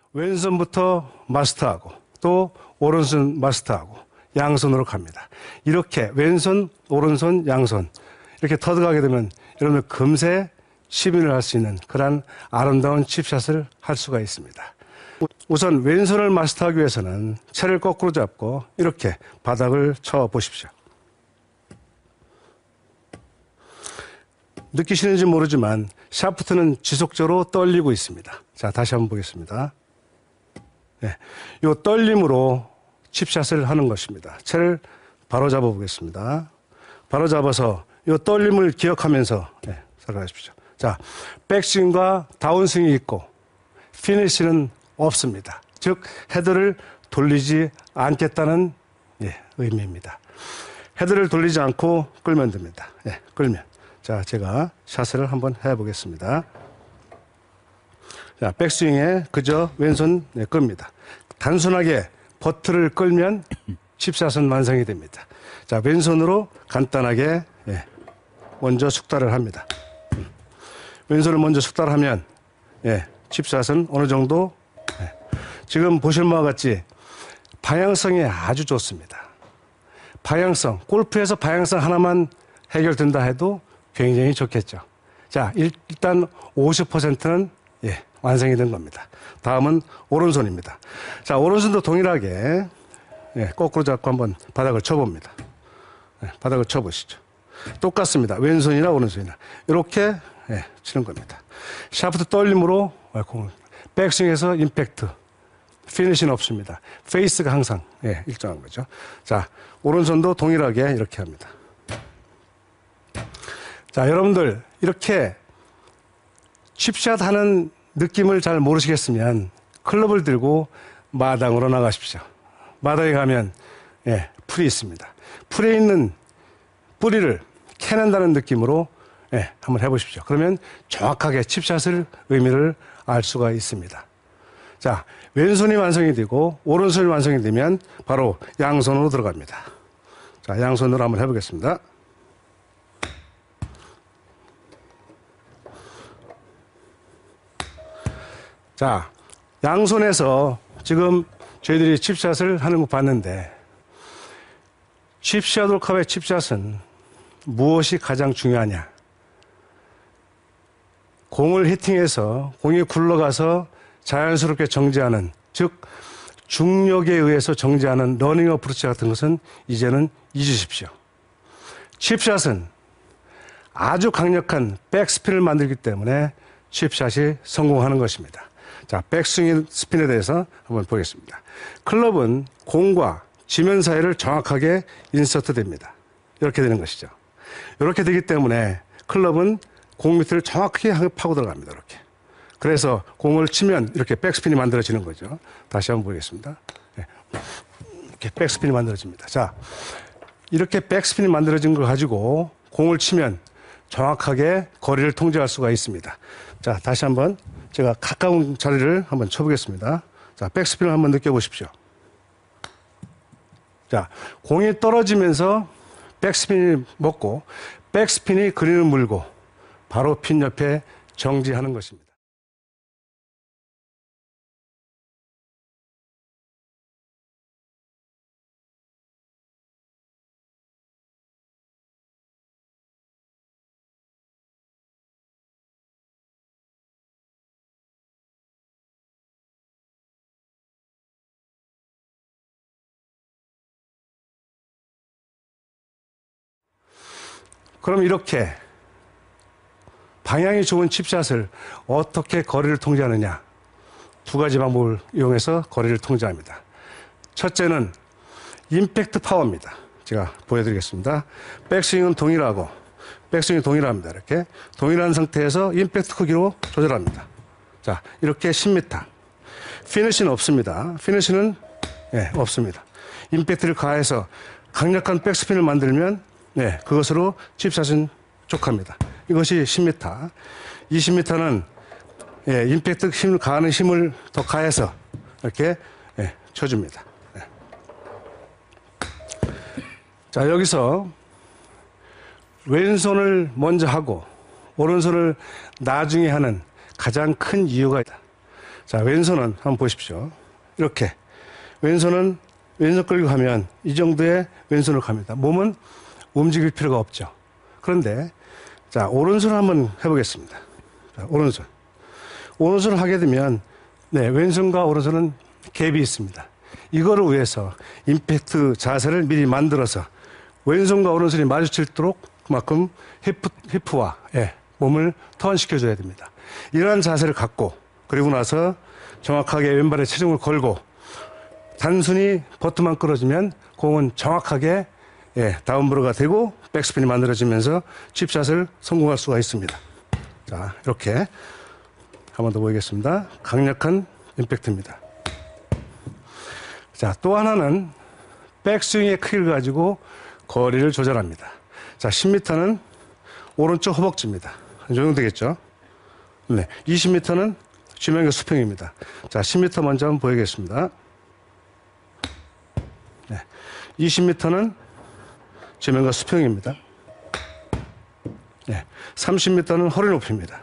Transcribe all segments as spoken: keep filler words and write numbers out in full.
왼손부터 마스터하고 또 오른손 마스터하고 양손으로 갑니다. 이렇게 왼손, 오른손, 양손 이렇게 터득하게 되면 여러분 금세 시민을 할 수 있는 그런 아름다운 칩샷을 할 수가 있습니다. 우선 왼손을 마스터하기 위해서는 채를 거꾸로 잡고 이렇게 바닥을 쳐 보십시오. 느끼시는지 모르지만 샤프트는 지속적으로 떨리고 있습니다. 자, 다시 한번 보겠습니다. 네, 이 떨림으로 칩샷을 하는 것입니다. 채를 바로 잡아 보겠습니다. 바로 잡아서 이 떨림을 기억하면서 네, 살아가십시오. 자, 백스윙과 다운스윙이 있고 피니시는 없습니다. 즉 헤드를 돌리지 않겠다는 예, 의미입니다. 헤드를 돌리지 않고 끌면 됩니다. 예, 끌면. 자, 제가 샷을 한번 해보겠습니다. 자, 백스윙에 그저 왼손 네, 끕니다. 단순하게 버트를 끌면 칩샷은 완성이 됩니다. 자, 왼손으로 간단하게 예, 먼저 숙달을 합니다. 왼손을 먼저 숙달하면 예, 칩샷은 어느 정도 예, 지금 보실 바와 같이 방향성이 아주 좋습니다. 방향성, 골프에서 방향성 하나만 해결된다 해도 굉장히 좋겠죠. 자, 일단 오십 퍼센트는 예, 완성이 된 겁니다. 다음은 오른손입니다. 자, 오른손도 동일하게 예, 거꾸로 잡고 한번 바닥을 쳐봅니다. 예, 바닥을 쳐보시죠. 똑같습니다. 왼손이나 오른손이나 이렇게 예, 치는 겁니다. 샤프트 떨림으로 공을 백스윙에서 임팩트, 피니시는 없습니다. 페이스가 항상 예, 일정한 거죠. 자, 오른손도 동일하게 이렇게 합니다. 자, 여러분들 이렇게 칩샷 하는 느낌을 잘 모르시겠으면 클럽을 들고 마당으로 나가십시오. 마당에 가면 예, 풀이 있습니다. 풀에 있는 뿌리를 캐낸다는 느낌으로 예, 한번 해보십시오. 그러면 정확하게 칩샷을 의미를 알 수가 있습니다. 자, 왼손이 완성이 되고 오른손이 완성이 되면 바로 양손으로 들어갑니다. 자, 양손으로 한번 해보겠습니다. 자, 양손에서 지금 저희들이 칩샷을 하는 거 봤는데 칩샷 홀컵의 칩샷은 무엇이 가장 중요하냐? 공을 히팅해서 공이 굴러가서 자연스럽게 정지하는, 즉 중력에 의해서 정지하는 러닝 어프로치 같은 것은 이제는 잊으십시오. 칩샷은 아주 강력한 백스핀을 만들기 때문에 칩샷이 성공하는 것입니다. 자, 백스윙 스핀에 대해서 한번 보겠습니다. 클럽은 공과 지면 사이를 정확하게 인서트 됩니다. 이렇게 되는 것이죠. 이렇게 되기 때문에 클럽은 공 밑을 정확히 파고 들어갑니다. 이렇게. 그래서 공을 치면 이렇게 백스핀이 만들어지는 거죠. 다시 한번 보겠습니다. 이렇게 백스핀이 만들어집니다. 자, 이렇게 백스핀이 만들어진 걸 가지고 공을 치면 정확하게 거리를 통제할 수가 있습니다. 자, 다시 한번 제가 가까운 자리를 한번 쳐보겠습니다. 자, 백스핀을 한번 느껴보십시오. 자, 공이 떨어지면서 백스핀이 먹고 백스핀이 그린을 물고 바로 핀 옆에 정지하는 것입니다. 그럼 이렇게 방향이 좋은 칩샷을 어떻게 거리를 통제하느냐? 두 가지 방법을 이용해서 거리를 통제합니다. 첫째는 임팩트 파워입니다. 제가 보여드리겠습니다. 백스윙은 동일하고, 백스윙이 동일합니다. 이렇게 동일한 상태에서 임팩트 크기로 조절합니다. 자, 이렇게 십 미터. 피니시는 없습니다. 피니시는 예, 없습니다. 임팩트를 가해서 강력한 백스핀을 만들면 네, 그것으로 칩샷은 족합니다. 이것이 십 미터. 이십 미터는 예, 임팩트 힘을 가하는 힘을 더 가해서 이렇게 예, 쳐줍니다. 예. 자, 여기서 왼손을 먼저 하고 오른손을 나중에 하는 가장 큰 이유가 있다. 자, 왼손은 한번 보십시오. 이렇게. 왼손은 왼손 끌고 가면 이 정도의 왼손을 갑니다. 몸은 움직일 필요가 없죠. 그런데, 자, 오른손을 한번 해보겠습니다. 자, 오른손. 오른손을 하게 되면, 네, 왼손과 오른손은 갭이 있습니다. 이거를 위해서 임팩트 자세를 미리 만들어서 왼손과 오른손이 마주칠도록 그만큼 히프, 히프와, 예, 몸을 턴시켜줘야 됩니다. 이러한 자세를 갖고, 그리고 나서 정확하게 왼발에 체중을 걸고, 단순히 버튼만 끌어주면 공은 정확하게, 예, 다운브로가 되고 백스핀이 만들어지면서 칩샷을 성공할 수가 있습니다. 자, 이렇게 한 번 더 보이겠습니다. 강력한 임팩트입니다. 자, 또 하나는 백스윙의 크기를 가지고 거리를 조절합니다. 자, 십 미터는 오른쪽 허벅지입니다. 이 정도 되겠죠? 네. 이십 미터는 지면과 수평입니다. 자, 십 미터 먼저 한번 보이겠습니다. 네. 이십 미터는 지면과 수평입니다. 네. 삼십 미터는 허리 높이입니다.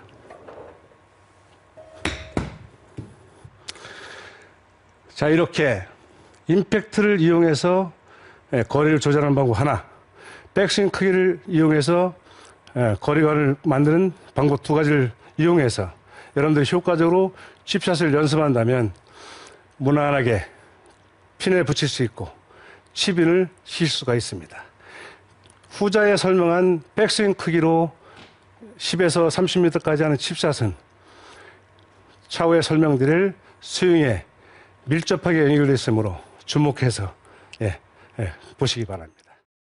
자, 이렇게 임팩트를 이용해서 거리를 조절하는 방법 하나, 백스윙 크기를 이용해서 거리감을 만드는 방법 두 가지를 이용해서 여러분들이 효과적으로 칩샷을 연습한다면 무난하게 핀에 붙일 수 있고 칩인을 칠 수가 있습니다. 후자에 설명한 백스윙 크기로 십에서 삼십 미터까지 하는 칩샷은 차후에 설명드릴 스윙에 밀접하게 연결되어 있으므로 주목해서 예, 예, 보시기 바랍니다.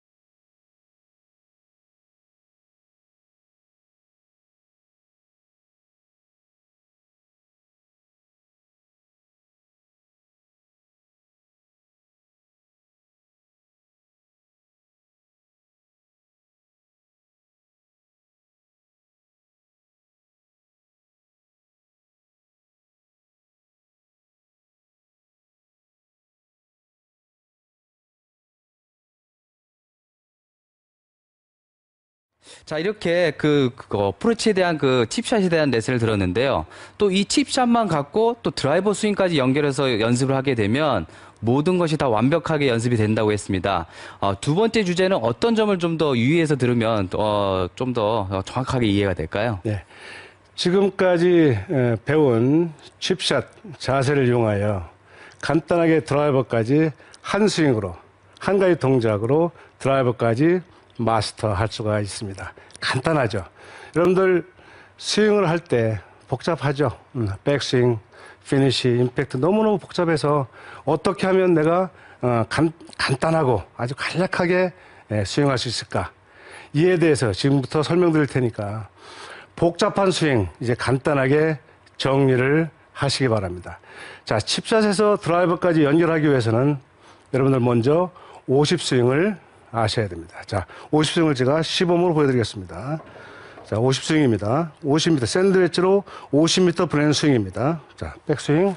자, 이렇게 그, 그 어프로치에 대한 그 칩샷에 대한 레슨을 들었는데요. 또 이 칩샷만 갖고 또 드라이버 스윙까지 연결해서 연습을 하게 되면 모든 것이 다 완벽하게 연습이 된다고 했습니다. 어, 두 번째 주제는 어떤 점을 좀 더 유의해서 들으면 어, 좀 더 정확하게 이해가 될까요? 네. 지금까지 배운 칩샷 자세를 이용하여 간단하게 드라이버까지 한 스윙으로, 한 가지 동작으로 드라이버까지 마스터할 수가 있습니다. 간단하죠. 여러분들 스윙을 할 때 복잡하죠. 음, 백스윙, 피니시, 임팩트 너무너무 복잡해서 어떻게 하면 내가 어, 간, 간단하고 아주 간략하게 예, 스윙할 수 있을까? 이에 대해서 지금부터 설명드릴 테니까 복잡한 스윙 이제 간단하게 정리를 하시기 바랍니다. 자, 칩샷에서 드라이버까지 연결하기 위해서는 여러분들 먼저 오십 스윙을 아셔야 됩니다. 자, 오십 스윙을 제가 시범으로 보여드리겠습니다. 자, 오십 스윙입니다. 오십 미터 샌드위치로 오십 미터 브레인 스윙입니다. 자, 백스윙.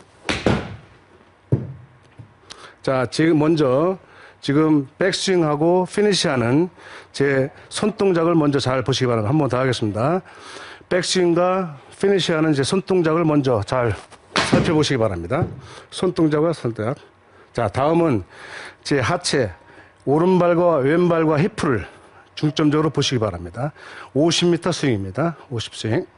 자, 지금 먼저 지금 백스윙하고 피니시하는 제 손동작을 먼저 잘 보시기 바랍니다. 한 번 더 하겠습니다. 백스윙과 피니시하는 제 손동작을 먼저 잘 살펴보시기 바랍니다. 손동작과 손동작. 자, 다음은 제 하체 오른발과 왼발과 히프를 중점적으로 보시기 바랍니다. 오십 미터 스윙입니다. 오십 스윙.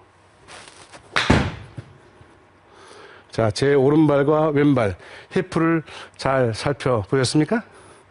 자, 제 오른발과 왼발 히프를 잘 살펴보셨습니까?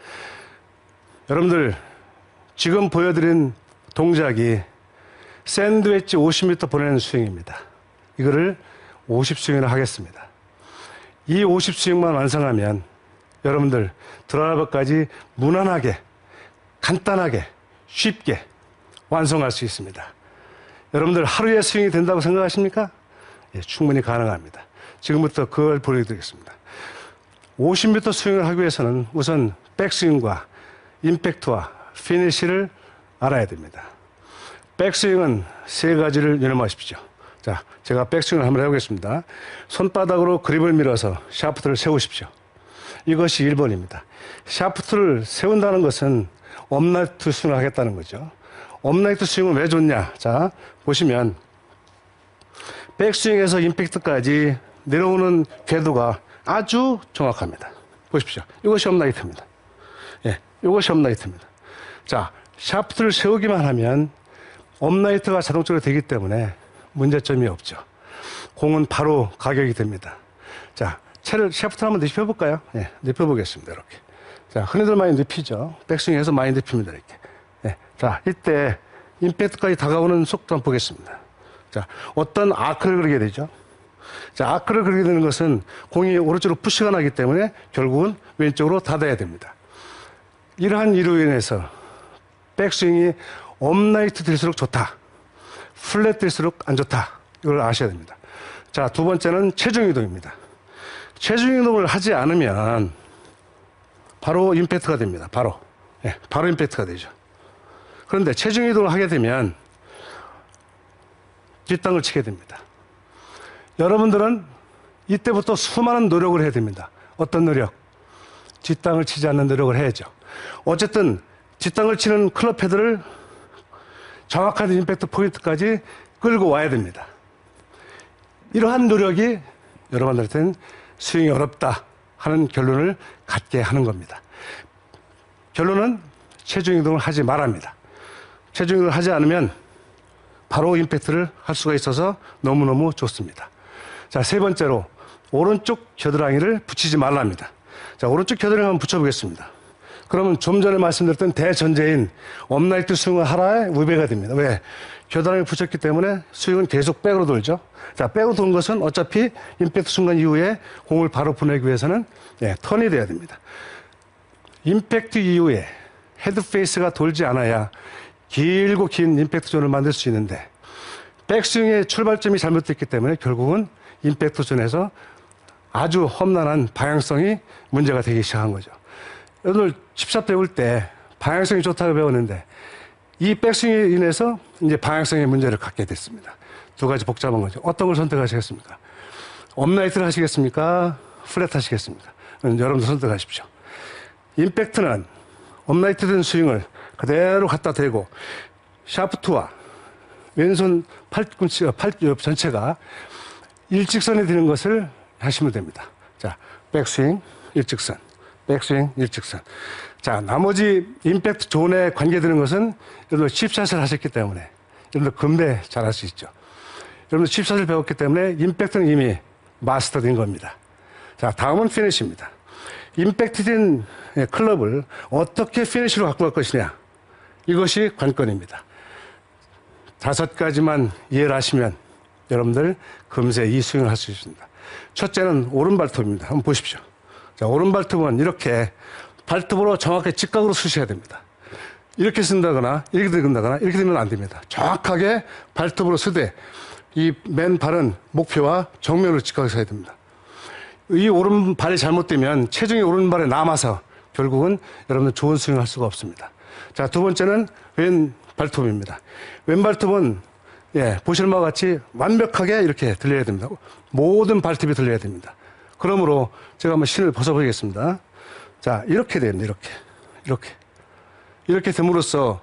여러분들 지금 보여드린 동작이 샌드위치 오십 미터 보내는 스윙입니다. 이거를 오십 스윙을 하겠습니다. 이 오십 스윙만 완성하면 여러분들 드라이버까지 무난하게 간단하게 쉽게 완성할 수 있습니다. 여러분들 하루에 스윙이 된다고 생각하십니까? 예, 충분히 가능합니다. 지금부터 그걸 보여드리겠습니다. 오십 미터 스윙을 하기 위해서는 우선 백스윙과 임팩트와 피니시를 알아야 됩니다. 백스윙은 세 가지를 유념하십시오. 자, 제가 백스윙을 한번 해보겠습니다. 손바닥으로 그립을 밀어서 샤프트를 세우십시오. 이것이 일 번입니다. 샤프트를 세운다는 것은 업라이트 스윙을 하겠다는 거죠. 업라이트 스윙은 왜 좋냐? 자, 보시면 백스윙에서 임팩트까지 내려오는 궤도가 아주 정확합니다. 보십시오. 이것이 업라이트입니다. 예, 이것이 업라이트입니다. 자, 샤프트를 세우기만 하면 업라이트가 자동적으로 되기 때문에 문제점이 없죠. 공은 바로 가격이 됩니다. 자, 채를, 샤프트를 한번 눕혀볼까요? 예, 눕혀보겠습니다. 이렇게. 자, 흔히들 많이 눕히죠. 백스윙에서 많이 눕힙니다. 이렇게. 예, 자, 이때 임팩트까지 다가오는 속도 한번 보겠습니다. 자, 어떤 아크를 그리게 되죠. 자, 아크를 그리게 되는 것은 공이 오른쪽으로 푸시가 나기 때문에 결국은 왼쪽으로 닫아야 됩니다. 이러한 이유로 인해서 백스윙이 업라이트 될수록 좋다. 플랫 될수록 안 좋다. 이걸 아셔야 됩니다. 자, 두 번째는 체중 이동입니다. 체중 이동을 하지 않으면 바로 임팩트가 됩니다. 바로. 예, 바로 임팩트가 되죠. 그런데 체중 이동을 하게 되면 뒷땅을 치게 됩니다. 여러분들은 이때부터 수많은 노력을 해야 됩니다. 어떤 노력? 뒷땅을 치지 않는 노력을 해야죠. 어쨌든 뒷땅을 치는 클럽 헤드를 정확한 임팩트 포인트까지 끌고 와야 됩니다. 이러한 노력이 여러분들한테는 스윙이 어렵다 하는 결론을 갖게 하는 겁니다. 결론은 체중 이동을 하지 말합니다. 체중 이동을 하지 않으면 바로 임팩트를 할 수가 있어서 너무너무 좋습니다. 자, 세 번째로 오른쪽 겨드랑이를 붙이지 말랍니다. 자, 오른쪽 겨드랑이 한번 붙여보겠습니다. 그러면 좀 전에 말씀드렸던 대전제인 업라이트 스윙을 하라의 우배가 됩니다. 왜? 겨드랑이 붙였기 때문에 스윙은 계속 백으로 돌죠. 자, 백으로 도는 것은 어차피 임팩트 순간 이후에 공을 바로 보내기 위해서는 예, 턴이 돼야 됩니다. 임팩트 이후에 헤드 페이스가 돌지 않아야 길고 긴 임팩트 존을 만들 수 있는데 백스윙의 출발점이 잘못됐기 때문에 결국은 임팩트 존에서 아주 험난한 방향성이 문제가 되기 시작한 거죠. 오늘 칩샷 배울 때 방향성이 좋다고 배웠는데 이 백스윙에 인해서 이제 방향성의 문제를 갖게 됐습니다. 두 가지 복잡한 거죠. 어떤 걸 선택하시겠습니까? 업라이트를 하시겠습니까? 플랫 하시겠습니까? 여러분도 선택하십시오. 임팩트는 업라이트 된 스윙을 그대로 갖다 대고 샤프트와 왼손 팔꿈치, 팔꿈 전체가 일직선에 드는 것을 하시면 됩니다. 자, 백스윙, 일직선, 백스윙, 일직선. 자, 나머지 임팩트 존에 관계되는 것은 여러분들 칩샷을 하셨기 때문에 여러분들 금배 잘할 수 있죠. 여러분들 칩샷을 배웠기 때문에 임팩트는 이미 마스터된 겁니다. 자, 다음은 피니시입니다. 임팩트된 클럽을 어떻게 피니시로 갖고 갈 것이냐. 이것이 관건입니다. 다섯 가지만 이해를 하시면 여러분들 금세 이 스윙을 할 수 있습니다. 첫째는 오른발톱입니다. 한번 보십시오. 자, 오른발톱은 이렇게 발톱으로 정확하게 직각으로 쓰셔야 됩니다. 이렇게 쓴다거나 이렇게 들근다거나 이렇게 되면 안 됩니다. 정확하게 발톱으로 쓰되 이 맨발은 목표와 정면으로 직각을 써야 됩니다. 이 오른발이 잘못되면 체중이 오른발에 남아서 결국은 여러분들 좋은 스윙을 할 수가 없습니다. 자, 두 번째는 왼 발톱입니다. 왼 발톱은 예, 보시는 바와 같이 완벽하게 이렇게 들려야 됩니다. 모든 발톱이 들려야 됩니다. 그러므로 제가 한번 신을 벗어보겠습니다. 자, 이렇게 됩니다. 이렇게. 이렇게. 이렇게 됨으로써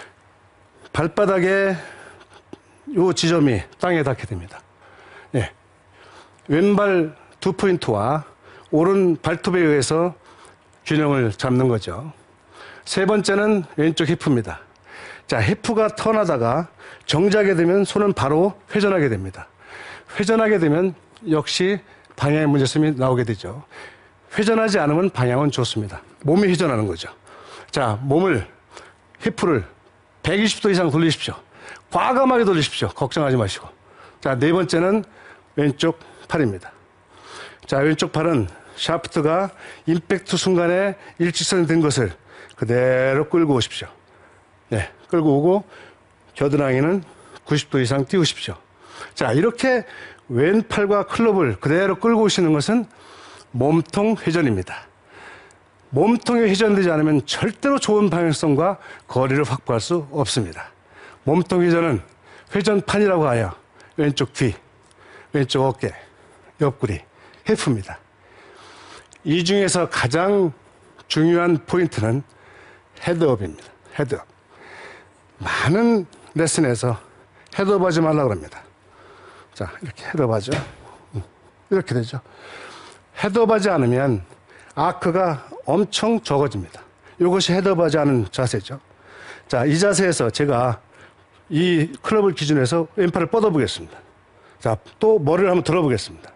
발바닥에 요 지점이 땅에 닿게 됩니다. 예. 왼발 두 포인트와 오른 발톱에 의해서 균형을 잡는 거죠. 세 번째는 왼쪽 히프입니다. 자, 히프가 턴하다가 정지하게 되면 손은 바로 회전하게 됩니다. 회전하게 되면 역시 방향의 문제점이 나오게 되죠. 회전하지 않으면 방향은 좋습니다. 몸이 회전하는 거죠. 자, 몸을, 히프를 백이십 도 이상 돌리십시오. 과감하게 돌리십시오. 걱정하지 마시고. 자, 네 번째는 왼쪽 팔입니다. 자, 왼쪽 팔은 샤프트가 임팩트 순간에 일직선이 된 것을 그대로 끌고 오십시오. 네, 끌고 오고 겨드랑이는 구십 도 이상 띄우십시오. 자, 이렇게 왼팔과 클럽을 그대로 끌고 오시는 것은 몸통 회전입니다. 몸통이 회전되지 않으면 절대로 좋은 방향성과 거리를 확보할 수 없습니다. 몸통 회전은 회전판이라고 하여 왼쪽 귀, 왼쪽 어깨, 옆구리, 히프입니다. 이 중에서 가장 중요한 포인트는 헤드업입니다. 헤드업. 많은 레슨에서 헤드업 하지 말라고 합니다. 자, 이렇게 헤드업 하죠. 이렇게 되죠. 헤드업하지 않으면 아크가 엄청 적어집니다. 이것이 헤드업하지 않은 자세죠. 자, 이 자세에서 제가 이 클럽을 기준으로 해서 왼팔을 뻗어보겠습니다. 자, 또 머리를 한번 들어보겠습니다.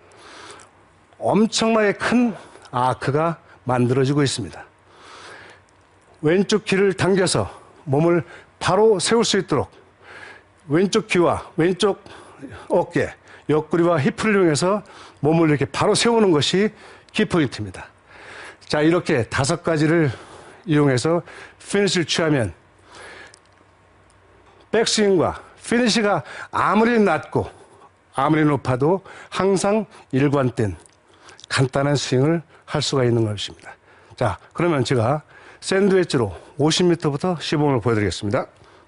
엄청나게 큰 아크가 만들어지고 있습니다. 왼쪽 귀를 당겨서 몸을 바로 세울 수 있도록 왼쪽 귀와 왼쪽 어깨, 옆구리와 힙을 이용해서 몸을 이렇게 바로 세우는 것이 키포인트입니다. 자, 이렇게 다섯 가지를 이용해서 피니시를 취하면 백스윙과 피니시가 아무리 낮고 아무리 높아도 항상 일관된 간단한 스윙을 할 수가 있는 것입니다. 자, 그러면 제가 샌드위치로 오십 미터부터 시범을 보여드리겠습니다.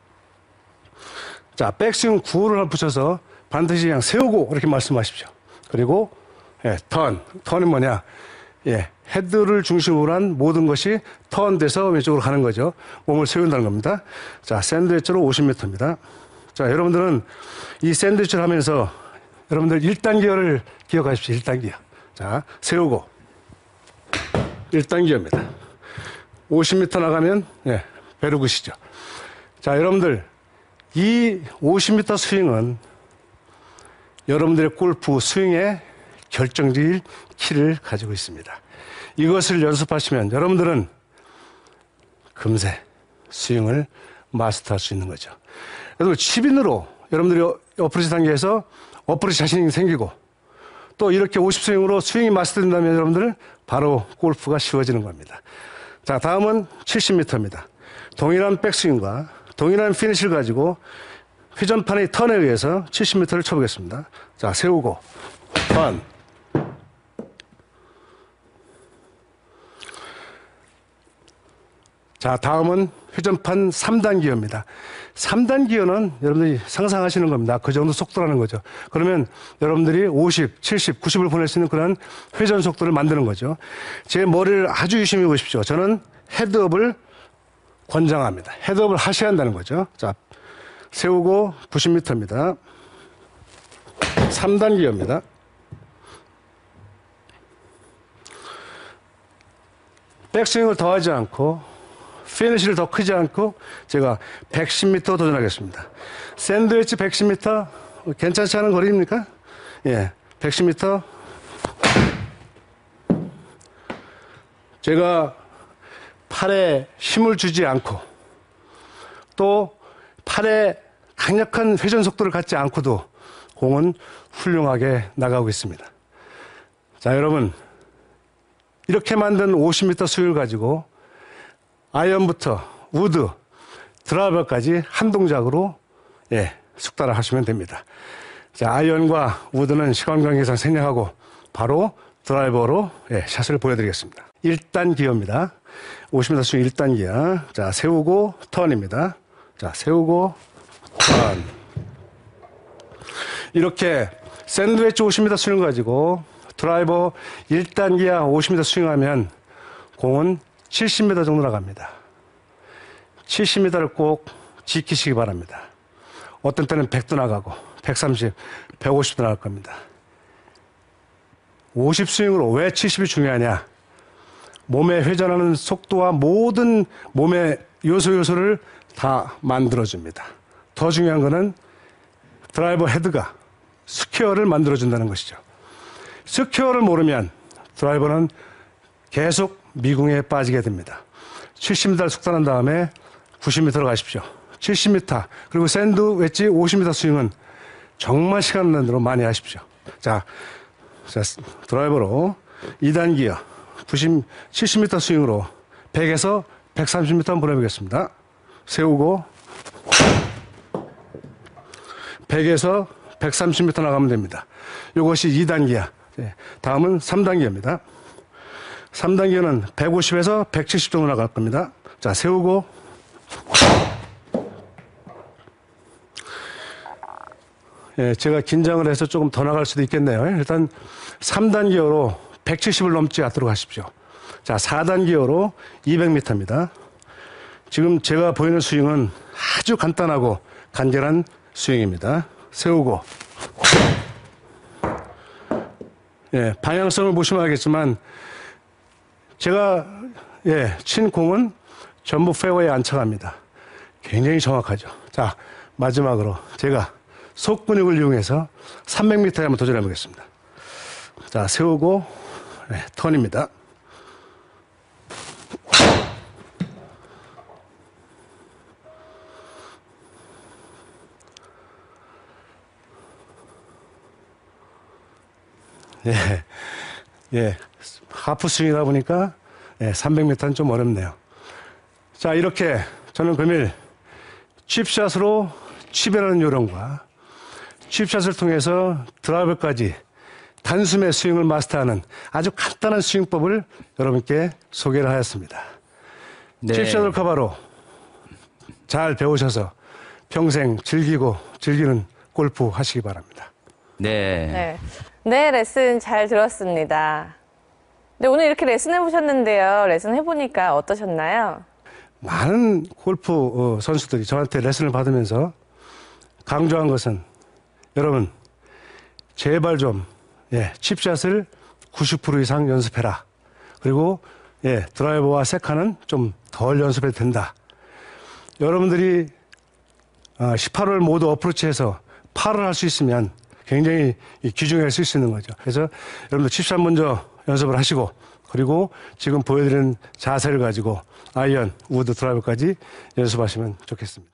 자, 백스윙 구호를 붙여서 반드시 그냥 세우고 이렇게 말씀하십시오. 그리고 예, 턴, 턴이 뭐냐? 예, 헤드를 중심으로 한 모든 것이 턴돼서 왼쪽으로 가는 거죠. 몸을 세운다는 겁니다. 자, 샌드위치로 오십 미터입니다. 자, 여러분들은 이 샌드위치를 하면서 여러분들 일 단계를 기억하십시오. 일 단계. 자, 세우고 일 단계입니다. 오십 미터 나가면 예, 베르굿이죠. 자, 여러분들 이 오십 미터 스윙은 여러분들의 골프 스윙의 결정적인 키를 가지고 있습니다. 이것을 연습하시면 여러분들은 금세 스윙을 마스터할 수 있는 거죠. 여러분 칩인으로 여러분들이 어프로치 단계에서 어프로치 자신이 생기고 또 이렇게 오십 스윙으로 스윙이 마스터된다면 여러분들은 바로 골프가 쉬워지는 겁니다. 자, 다음은 칠십 미터입니다. 동일한 백스윙과 동일한 피니시를 가지고 회전판의 턴에 의해서 칠십 미터를 쳐보겠습니다. 자, 세우고 턴. 자, 다음은 회전판 삼 단 기어입니다. 삼 단 기어는 여러분들이 상상하시는 겁니다. 그 정도 속도라는 거죠. 그러면 여러분들이 오십, 칠십, 구십을 보낼 수 있는 그런 회전 속도를 만드는 거죠. 제 머리를 아주 유심히 보십시오. 저는 헤드업을 권장합니다. 헤드업을 하셔야 한다는 거죠. 자, 세우고 구십 미터입니다. 삼 단 기어입니다. 백스윙을 더하지 않고 피니시를 더 크지 않고 제가 백십 미터 도전하겠습니다. 샌드위치 백십 미터 괜찮지 않은 거리입니까? 예, 백십 미터. 제가 팔에 힘을 주지 않고 또 팔에 강력한 회전 속도를 갖지 않고도 공은 훌륭하게 나가고 있습니다. 자, 여러분 이렇게 만든 오십 미터 스윙을 가지고 아이언부터 우드, 드라이버까지 한 동작으로 예, 숙달을 하시면 됩니다. 자, 아이언과 우드는 시간 관계상 생략하고 바로 드라이버로 예, 샷을 보여드리겠습니다. 일 단 기어입니다. 오십 미터 스윙 일 단 기어. 자, 세우고 턴입니다. 자, 세우고 턴. 이렇게 샌드위치 오십 미터 스윙을 가지고 드라이버 일 단 기어 오십 미터 스윙하면 공은 칠십 미터 정도 나갑니다. 칠십 미터를 꼭 지키시기 바랍니다. 어떤 때는 백도 나가고 백삼십, 백오십도 나갈 겁니다. 오십 스윙으로 왜 칠십이 중요하냐? 몸에 회전하는 속도와 모든 몸의 요소 요소를 다 만들어줍니다. 더 중요한 것은 드라이버 헤드가 스퀘어를 만들어준다는 것이죠. 스퀘어를 모르면 드라이버는 계속 미궁에 빠지게 됩니다. 칠십 미터를 숙달한 다음에 구십 미터로 가십시오. 칠십 미터 그리고 샌드 웨지 오십 미터 스윙은 정말 시간 나는 대로 많이 하십시오. 자, 자 드라이버로 이 단 기어 구십, 칠십 미터 스윙으로 백에서 백삼십 미터 한번 보내보겠습니다. 세우고 백에서 백삼십 미터 나가면 됩니다. 이것이 이 단 기어. 다음은 삼 단 기어입니다. 삼 단 기어는 백오십에서 백칠십 정도 나갈 겁니다. 자, 세우고 예, 제가 긴장을 해서 조금 더 나갈 수도 있겠네요. 일단 삼 단 기어로 백칠십을 넘지 않도록 하십시오. 자, 사 단 기어로 이백 미터입니다. 지금 제가 보이는 스윙은 아주 간단하고 간결한 스윙입니다. 세우고 예, 방향성을 보시면 알겠지만 제가 예, 친 공은 전부 페어웨이에 안착합니다. 굉장히 정확하죠. 자, 마지막으로 제가 속 근육을 이용해서 삼백 미터에 한번 도전해 보겠습니다. 자, 세우고 예, 턴입니다. 예, 예, 하프 스윙이다 보니까 예, 삼백 미터는 좀 어렵네요. 자, 이렇게 저는 금일 칩샷으로 칩이라는 요령과 칩샷을 통해서 드라이버까지 단숨에 스윙을 마스터하는 아주 간단한 스윙법을 여러분께 소개를 하였습니다. 네. 칩샷을 커버로 잘 배우셔서 평생 즐기고 즐기는 골프 하시기 바랍니다. 네. 네. 네, 레슨 잘 들었습니다. 네, 오늘 이렇게 레슨 해보셨는데요. 레슨 해보니까 어떠셨나요? 많은 골프 어, 선수들이 저한테 레슨을 받으면서 강조한 것은 여러분 제발 좀 예, 칩샷을 구십 퍼센트 이상 연습해라. 그리고 예, 드라이버와 세카는 좀 덜 연습해도 된다. 여러분들이 어, 십팔 월 모두 어프로치해서 팔을 할 수 있으면 굉장히 귀중할 수 있는 거죠. 그래서 여러분들 칩샷 먼저 연습을 하시고 그리고 지금 보여드리는 자세를 가지고 아이언, 우드 드라이버까지 연습하시면 좋겠습니다.